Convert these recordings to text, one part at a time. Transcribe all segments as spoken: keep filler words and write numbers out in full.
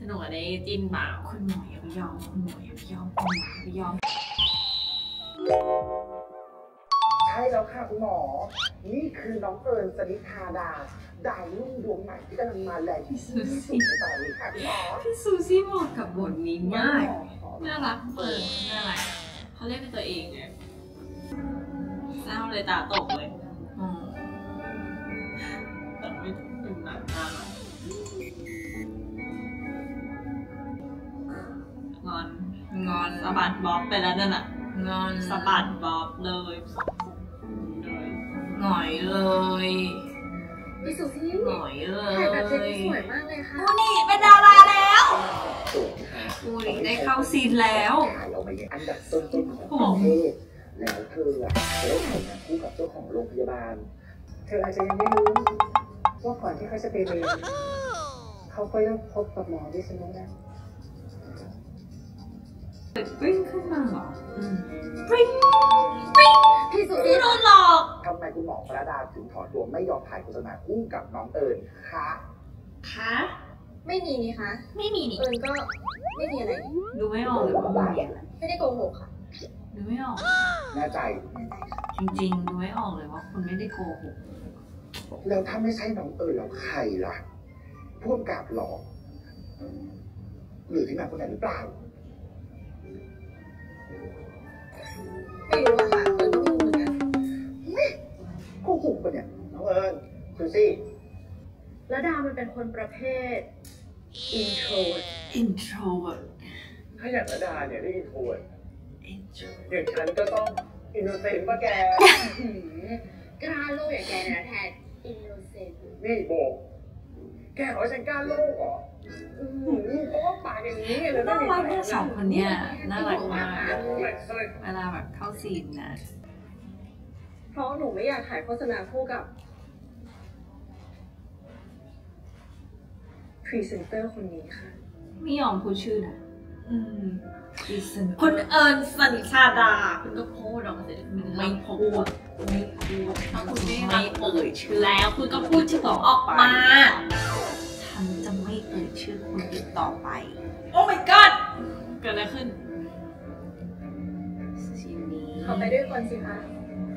หนูได้จิ้นเปล่าคุณหมออย่าไปยอมคุณหมออย่าไปยอมคุณหมออย่าไปยอมใช่แล้วค่ะคุณหมอนี่คือน้องเอิญสนิธาดาดาวรุ่งดวงใหม่ที่กำลังมาแรงที่สุดในตอนนี้ค่ะคุณหมอพี่ซูซี่เหมาะกับบทนี้มากน่ารักเปิดน่ารักเขาเรียกเป็นตัวเองไงเศร้าเลยตาตกเลยแต่ไม่ถึงหนักมากงอนงอนสะบัดบ๊อบไปแล้วนั่นน่ะงอนสะบัดบ๊อบเลยหงอยเลยพี่สุซี่หงอยเลยถ่ายแบบเจนสวยมากเลยค่ะอูนี่เป็นดาราแล้วอูนี่ได้เข้าซีนแล้วเราไม่ได้อันดับต้นๆของประเทศแล้วเธออะได้ถ่ายงานคู่กับเจ้าของโรงพยาบาลเธออาจจะยังไม่รู้ว่าก่อนที่เขาจะไปเรียนเขาก็เลิกพบกับหมอด้วยใช่ไหมนะปริ้งขึ้นมาเหรอปริ้งปริ้งพี่สุซี่โดนหลอกทำไมคุณหมอพระดาถึงถอนตัวไม่ยอมถ่ายโฆษณาคู่กับน้องเอิญคะคะไม่มีนี่คะไม่มีนี่เอิญก็ไม่มีอะไรดูไม่ออกเลยไม่ได้โกหกค่ะดูไม่ออกแน่ใจจริงๆดูไม่ออกเลยว่าคุณไม่ได้โกหกแล้วถ้าไม่ใช่น้องเอิญแล้วใครล่ะพ่วงกับหลอกหรือที่มาคนไหนหรือเปล่าไม่รู้ค่ะเอิญก็ไม่รู้เหมือนกันโกหกปะเนี่ยน้องเอิญซูซี่แล้วดาวมันเป็นคนประเภท introvert introvert ถ้าอย่างระดาเนี่ยได้ introvert อย่างฉันก็ต้อง innocent ป่ะแกกล้าโลกอย่างแกเนี่ยแทน innocent นี่โบแกขอฉันกล้าโลกเหรอเพราะว่าปากอย่างนี้เลยน่ารักทั้งสองคนเนี้ยน่ารักมากเวลาแบบเข้าซีนนะเพราะหนูไม่อยากถ่ายโฆษณาคู่กับพรีเซนเตอร์คนนี้ค่ะไม่ยอมพูดชื่อนะอืมพรีเซนเตอร์คุณเอิญสนิธาดาคุณก็พูดออกมาสิไม่พูดไม่พูดถ้าคุณไม่ไม่เอ่ยชื่อแล้วคุณก็พูดชื่อออกมาฉันจะไม่เอ่ยชื่อคุณอีกต่อไปโอ้ my god เกิดอะไรขึ้นซีนนี้เขาไปด้วยคนสิคะ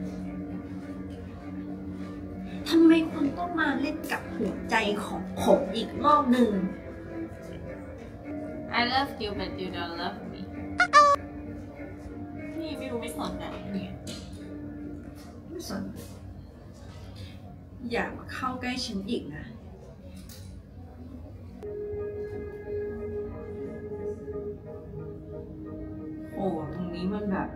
ทำไมคุณต้องมาเล่นกับหัวใจของผมอีกรอบหนึ่ง I love you but you don't love me นี่ไม่รู้ไม่สนใจเนี่ยไม่สนอย่ามาเข้าใกล้ฉันอีกนะโอ้ตรงนี้มันแบบ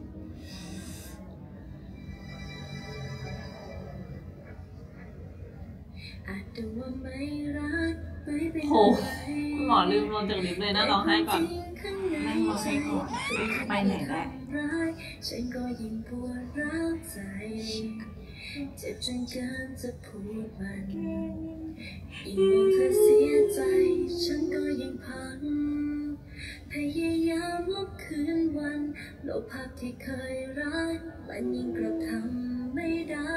โหคุณหมอลืมลงจากลิฟต์เลยนะร้องไห้ก่อนนั่งร้องไห้ก่อนไปไหนแหละฉันก็ยิ่งปวดร้าวใจเจ็บจนเกินจะพูดมันยิ่งเธอเสียใจฉันก็ยิ่งพังพยายามลบคืนวันลบภาพที่เคยรักมันยิ่งกลับทำไม่ได้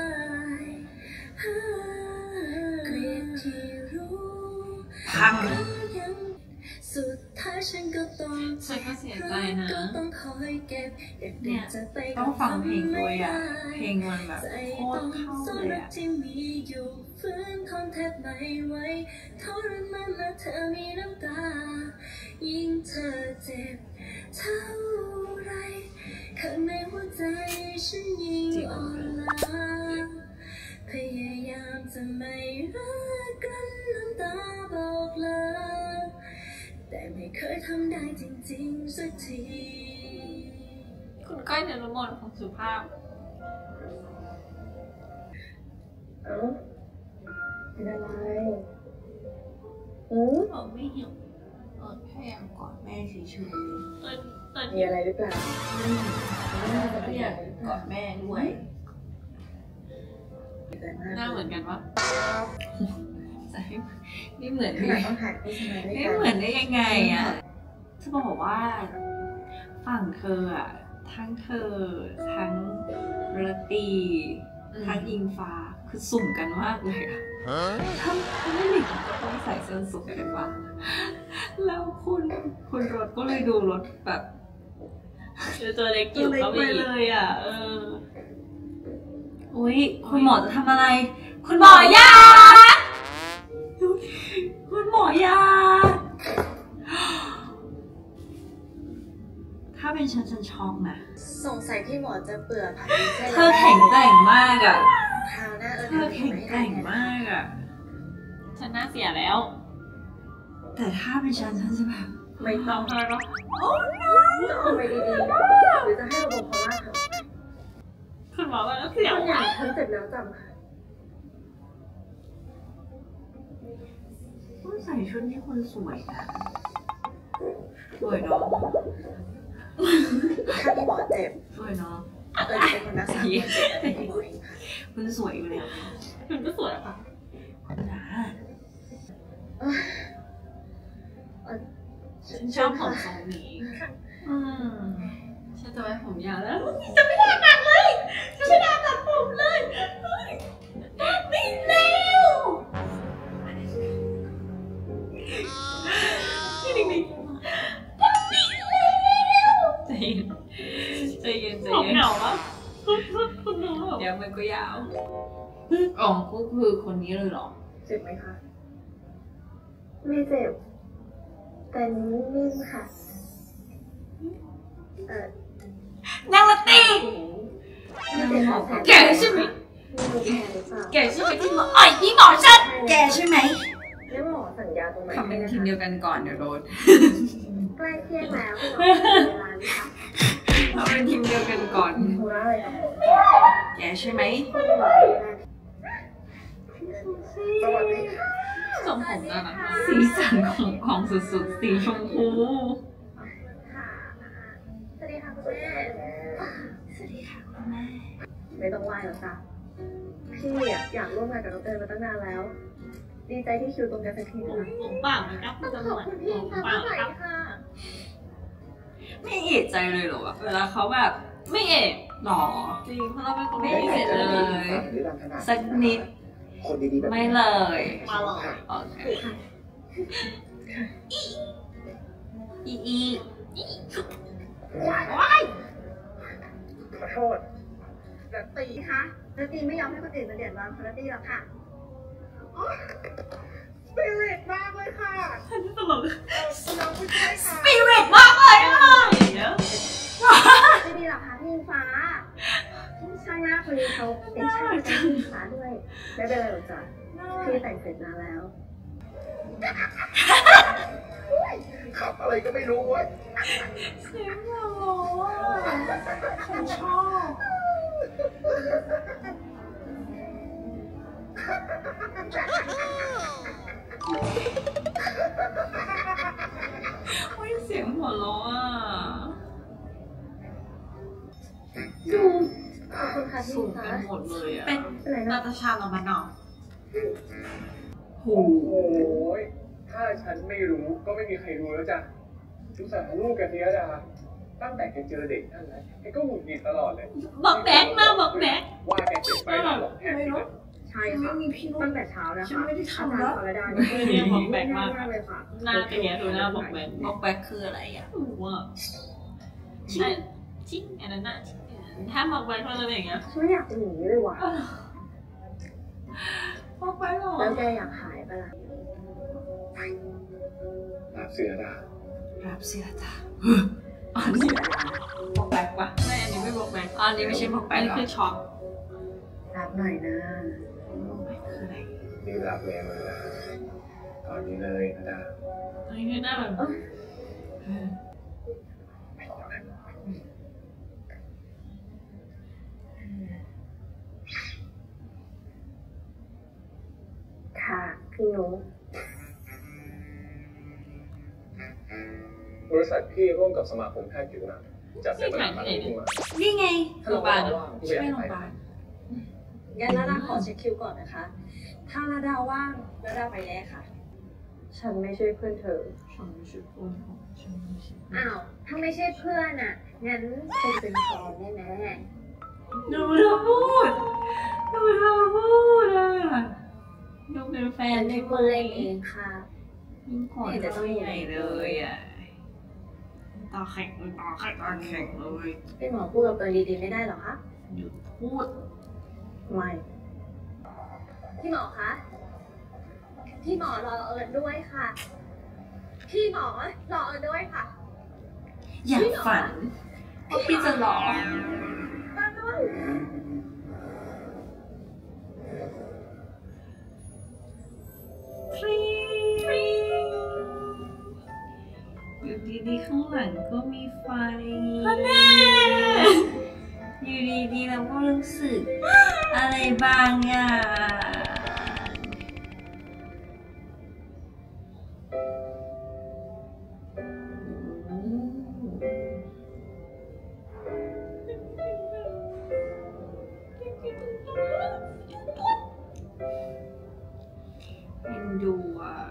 เกลียดที่รู้พังสุดท้ายฉันก็ต้องฉันก็เสียใจนะต้องคอยเก็บเนี่ยต้องฟังเพลงด้วยอ่ะเพลงมันแบบโคตรเข้าเลยอ่ะที่มีอยู่ฟื้นทนแทบไม่ไหวทรมานและเธอมีน้ำตายิ่งเธอเจ็บเท่าไรข้างในหัวใจฉันยิ่งอ่อนล้าพยายามจะไม่รักกันน้ำตาบอกเลิกแต่ไม่เคยทำได้จริงๆสักทีคุณก้อยเนรมนของสุภาพเอ้าเป็นอะไรอืมผมไม่หิวเออแค่อยากกอดแม่เฉยๆมีอะไรหรือเปล่าไม่อยากกอดแม่ด้วยหน้าเหมือนกันวะนี่เหมือนไม่ต้องถ่ายโฆษณาไม่เหมือนได้ยังไงอ่ะจะบอกว่าฝั่งเธออ่ะทั้งเธอทั้งเรตีทั้งอิงฟ้าคือสุ่มกันมากเลยอ่ะถ้าไม่หลีกก็ต้องใส่เสื้อสูงกันวะแล้วคุณคุณรถก็เลยดูรถแบบตัวเล็กอยู่ก็ไม่เลยอ่ะเอออุ้ยคุณหมอจะทำอะไรคุณหมอยาคุณหมอยาถ้าเป็นฉันฉันช็อกนะสงสัยพี่หมอจะเบื่อผัดเธอแข็งแกร่งมากอ่ะคราวหน้าเออเธอแข็งแกร่งมากอ่ะฉันน่าเสียแล้วแต่ถ้าเป็นฉันฉันจะแบบไม่ต้องเธอหรอกโอ้จะเอาไปดีๆหรือจะให้เราบอกเขาว่าคุณหมอว่าเสียวอ่ะฉันเสร็จแล้วจำค่ะคุณใส่ชุดนี้คนสวยนะสวยเนาะถ้าพี่หมอเจ็บสวยเนาะเออจะเป็นคนรักษาคนเจ็บคุณสวยอยู่แล้วคุณก็สวยค่ะนะฉันชอบผมทรงนี้อืมฉันจะไว้ผมยาวแล้วจะไม่ได้ตัดเลยจะไม่ได้ตัดผมเลยไม่เร็วนี่ดิงใจเย็นใจเย็นใจเย็นผมเหงาวะคุณรู้เดี๋ยวมันก็ยาวอ๋อก็คือคนนี้เลยหรอเจ็บไหมคะไม่เจ็บแต่นิ่มๆค่ะเออนางละตีแกใช่ไหมแกใช่ไหมที่หมออ่อยที่หมอฉันแกใช่ไหมแล้วหมอสัญญาตรงไหนทำเป็นทีมเดียวกันก่อนเดี๋ยวโดนใกล้เที่ยงแล้วคุณหมอเวลานี้ค่ะเราเป็นทีมเดียวกันก่อนแกใช่ไหมสวัสดีค่ะทรงผมน่ารักสีสันของของสุดๆสีชมพูสวัสดีค่ะคุณแม่สวัสดีค่ะคุณแม่ไม่ต้องไหว้หรอกจ้ะพี่อยากร่วมงานกับน้องเตยมาตั้งนานแล้วดีใจที่คิวตรงกันสักทีนะคะผมเปล่านะครับขอบคุณพี่ค่ะเมื่อไหร่ค่ะไม่เอะใจเลยหรอเวลาเขาแบบไม่เอะหรอจริงเพราะเราเป็นคนไม่เอะเลยสักนิดไม่เลยมาหรอโอเคอีอีว้ายขอโทษแบบตีคะแล้วตีไม่ยอมให้คนอื่นมาเดือดร้อนเพราะตีหรอกค่ะสปิริตมากเลยค่ะฉันตลกน้องผู้ชายค่ะสปิริตมากเลยอ่ะไม่ดีหรอกค่ะพี่ฟ้าช่างหน้าคนนี้เขาเป็นช่างแต่งฟ้าด้วยไม่เป็นไรหรอกจ้ะพี่แต่งเสร็จนานแล้วขับอะไรก็ไม่รู้เว้ยเสียงหล่อฉันชอบโอ้ยเสียงหัวเราะอ่ะดูขอบคุณค่ะพี่สูงกันหมดเลยอ่ะเป็นนาตาชาลามานอโอ้ยถ้าฉันไม่รู้ก็ไม่มีใครรู้แล้วจ้ะทุกสาวลูกกันเนี้ยจ้ะตั้งแต่แกเจอเด็กนั่นนะแกก็หงุดหงิดตลอดเลยบอกแบกนะบอกแบกว่าแกเจ็บไปหรอกแกไม่รู้ใช่ค่ะตั้งแต่เช้าแล้วค่ะไม่ได้ทำแล้วเนี่ยบอกแบกมากเลยค่ะหน้าเป็นอย่างนี้ดูหน้าบอกแบกบอกแบกคืออะไรอ่ะว่าชิงชิงอันนั้นน่ะถ้าบอกแบกเขาจะเป็นอย่างเงี้ยฉันไม่อยากเป็นอย่างนี้เลยว่ะบอกแบกหรอแล้วแกอยากหายไปล่ะรับเสียดารับเสียดาอันนี้บอกแบกปะไม่อันนี้ไม่บอกแบกอันนี้ไม่ใช่บอกแบกหรอคือช็อกรับหน่อยนะบอกแบกคืออะไรนี่รับแรงเลยนะตอนนี้เลยนะจ๊ะตอนนี้คือหน้าแบบค่ะพี่นุ๊กบริษัทพี่ร่วมกับสมาคมแพทย์ผิวหนังจัดเสวนาครั้งนี้ขึ้นมานี่ไงโรงพยาบาลใช่โรงพยาบาลงั้นนาดาขอเช็คคิวก่อนนะคะถ้านาดาว่างนาดาไปแน่ค่ะฉันไม่ใช่เพื่อนเธอฉันไม่ใช่เพื่อนของฉันไม่ใช่อ้าวถ้าไม่ใช่เพื่อนอ่ะงั้นเป็นเป็นแฟนแน่แน่ดูเธอพูดดูเธอพูดอ่ะดูเป็นแฟนในเมืองเองค่ะยิ่งกดตัวใหญ่เลยอ่ะตาแข็งตาแข็งตาแข็งเลยพี่หมอพูดกับเอิญดีๆไม่ได้หรอคะหยุดพูดไม่พี่หมอคะพี่หมอรอเอิญด้วยค่ะพี่หมอรอเอิญด้วยค่ะอย่าฝันว่าพี่จะหลอก อยู่ดีๆข้างหลังก็มีไฟอยู่ดีๆเราก็รู้สึกอะไรบางอย่างเอ็นดูอ่ะ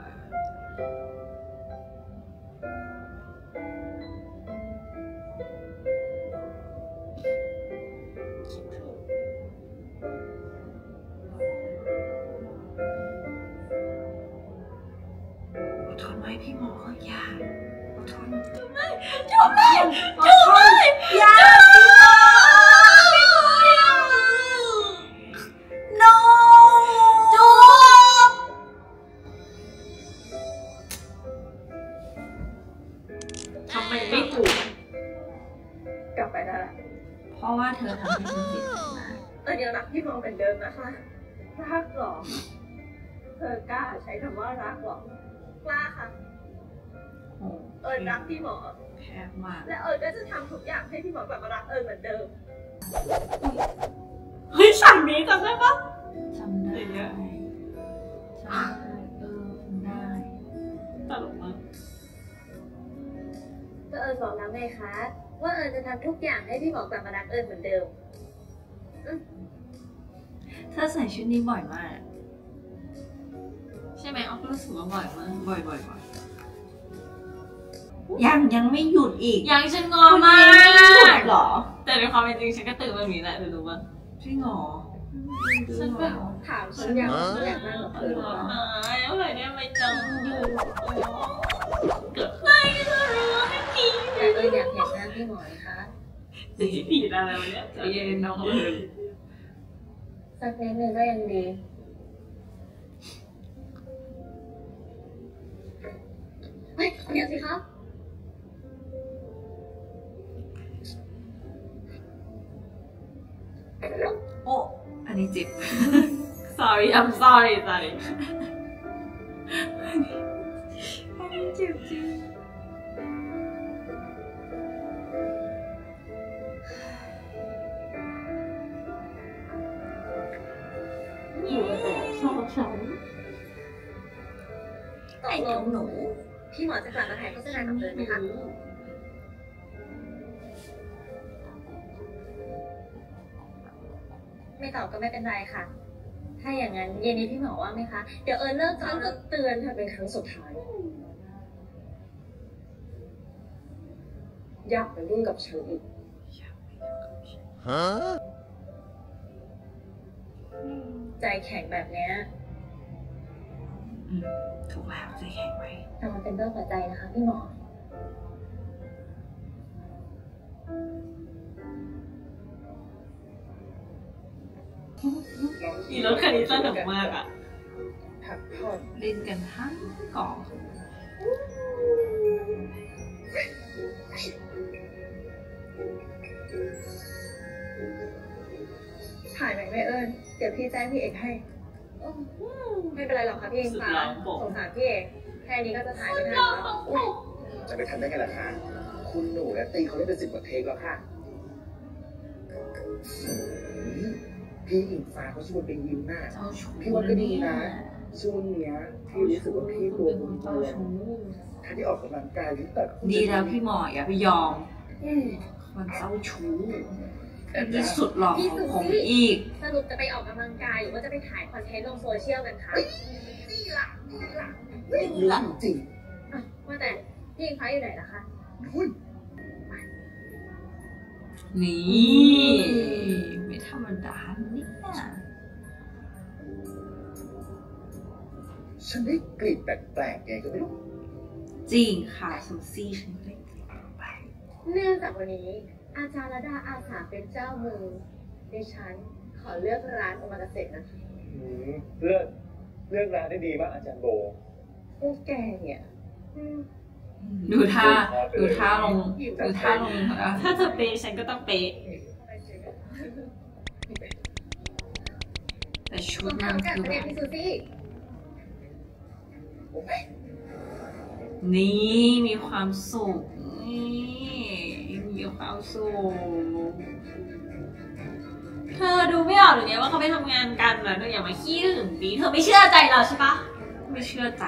อดทนไว้พี่หมออย่าอดทนไม่จบเลยจบเลยอย่าพี่หมอพี่หมออย่า no จบทำไมไม่ถูกกลับไปได้ละเพราะว่าเธอทำให้ฉันเสียใจมากเอิญยังรักพี่หมอเหมือนเดิมนะคะรักหรอเธอกล้าใช้คำว่ารักหรอกล้าค่ะโอ้เอิญรักพี่หมอแคบมากและเอิญก็จะทำทุกอย่างให้พี่หมอกลับมารักเอิญเหมือนเดิมเฮ้ยฉากนี้จำได้ปะจำได้จำได้เออจำได้ตลกมากก็เอิญบอกแล้วไงคะว่าเอิญจะทำทุกอย่างให้พี่หมอกลับมารักเอิญเหมือนเดิมเธอใส่ชุดนี้บ่อยมากใช่ไหมออฟรู้สึกว่าบ่อยมากบ่อยบ่อยบ่อยยังยังไม่หยุดอีกยังฉันงอมากหรอแต่ในความเป็นจริงฉันก็ตื่นแบบนี้แหละเธอรู้ปะจริงหรอฉันแบบถามฉันอยากอยากนั่งกับเอเอิญอเหรอเอาไหนเนี่ยไม่จังอยู่เกิดไม่ได้เลยให้ทีแต่เอิญอยากเห็นหน้าพี่หมอนะคะจะผิดอะไรวะเนี่ยใจเย็นน้องเอิญสักนิดนึงก็ยังดีเฮ้ยเดี๋ยวสิครับโอ้อันนี้เจ็บ sorry I'm sorry sorry อันนี้เจ็บจริงอยู่แต่ชอบฉันไอ้ของหนูพี่หมอจะกลับมาถ่ายโฆษณากับเอิญไหมคะไม่ตอบก็ไม่เป็นไรค่ะ ถ้าอย่างนั้นเย็นนี้พี่หมอว่างไหมคะ เดี๋ยวเอิญเลิกก่อนจะเตือนเธอเป็นครั้งสุดท้าย อยากไปยุ่งกับฉันอีก ใจแข็งแบบเนี้ยอืมถูกแล้วใจแข็งไว้แต่มันเป็นเรื่องหัวใจนะคะพี่หมออีรถคันนี้สนุกมากอ่ะพักผ่อนเล่นกันทั้งกองถ่ายไหนไม่เอิญเดี๋ยวพี่แจ้งพี่เอกให้ ไม่เป็นไรหรอกค่ะพี่เอกค่ะสงสารพี่เอกแค่นี้ก็จะถ่ายไม่ทันแล้วจะไปทำได้ไงล่ะคะคุณหนูและตีเขาได้เป็นสิบกว่าเทคแล้วค่ะพี่อิงฟ้าเขาชวนไปยิมน่ะเจ้าชู้พี่ว่าก็ดีนะ ช่วงเนี้ยพี่รู้สึกว่าพี่ตัวบวมเจ้าชู้ถ้าที่ออกกำลังกายหรือแต่ดีแล้วพี่หมออย่าไปยอมอืมมันเจ้าชู้เป็นที่สุดหลอกของผมอีกสรุปจะไปออกกำลังกายหรือว่าจะไปถ่ายคอนเทนต์ลงโซเชียลกันคะนี่ล่ะนี่ล่ะไม่รู้จริงอ่ะว่าแต่พี่อิงฟ้าอยู่ไหนล่ะคะๆหุ้ยนี่ไม่ธรรมดาเนี่ยฉันได้กลิ่นแปลกๆไงก็ไม่รู้จริงค่ะซูซี่ฉันได้ไปเนื่องจากวันนี้อาจารย์ระดาอาสาเป็นเจ้ามือดิฉันขอเลือกร้านโอมากาเสะนะคะอืมเลือกเลือกร้านได้ดีมากอาจารย์โบพวกแกเนี่ยอืมดูท่าดูท่าลงดูท่าลงถ้าเธอเป๊ะฉันก็ต้องเป๊ะแต่ชุต้ดองมันทำการคือแสแบดงบพี่ซูซี่นี่มีความสุขนี่มีความสุขเธอดูไม่ออกหรือไงว่าเขาไปทำงานกันนะเธออย่ามาขี้หึงดิเธอไม่เชื่อใจเราใช่ปะไม่เชื่อใจ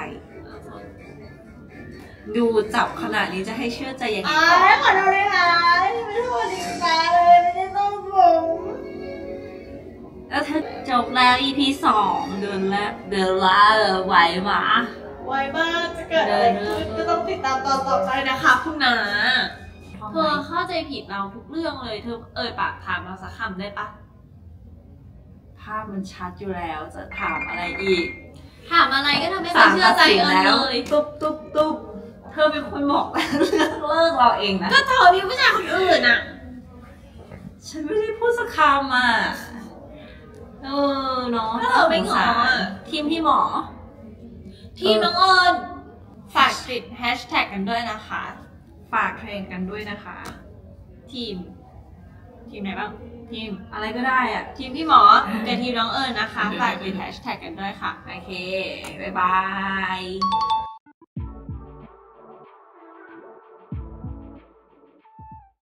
ดูจับขนาดนี้จะให้เชื่อใจยังไงอ้ายขอโทษด้วยนะไม่โทษจริงตาเลยไม่ได้ต้องผมแล้วถ้าจบแล้ว อี พี สองเดือนละเดือนละไหวหมาไวมากจะเกิดอะไรขึ้นก็ต้องติดตามตอนต่อไปนะคะคุณนาเธอเข้าใจผิดเราทุกเรื่องเลยเธอเอ่ยปากถามเราสักคำได้ปะภาพมันชัดอยู่แล้วจะถามอะไรอีกถามอะไรก็ทำให้เราเชื่อใจเอิญเลยตุ๊บตุ๊บตุ๊บเธอเป็นคนบอกเรื่องเลิกเราเองนะก็เธอมีผู้ชายคนอื่นอ่ะฉันไม่ได้พูดสักคำอ่ะเออเนาะก็เธอไม่ง้ออะทีมพี่หมอทีมน้องเอิญฝากติดแฮชแท็กกันด้วยนะคะฝากเทรนกันด้วยนะคะทีม ทีมไหนบ้าง ทีมอะไรก็ได้อ่ะทีมพี่หมอกับทีมน้องเอิญนะคะ ฝากติดแฮชแท็กกันด้วยค่ะโอเค บ๊ายบาย